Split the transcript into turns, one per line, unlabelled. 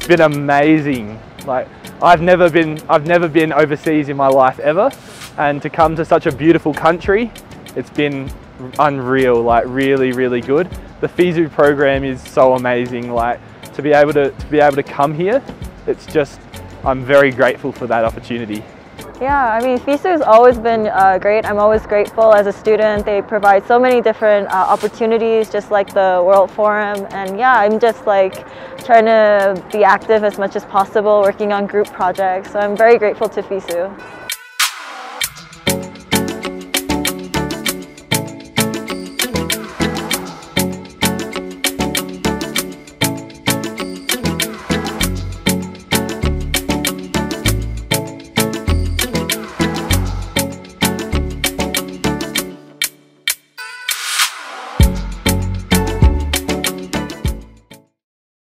been amazing. Like, I've never been overseas in my life ever, and to come to such a beautiful country, it's been unreal, like really, really good. The FISU program is so amazing. Like, to be able to come here, it's just, I'm very grateful for that opportunity.
Yeah, I mean, FISU has always been great. I'm always grateful as a student. They provide so many different opportunities, just like the World Forum. And yeah, I'm just like trying to be active as much as possible, working on group projects. So I'm very grateful to FISU.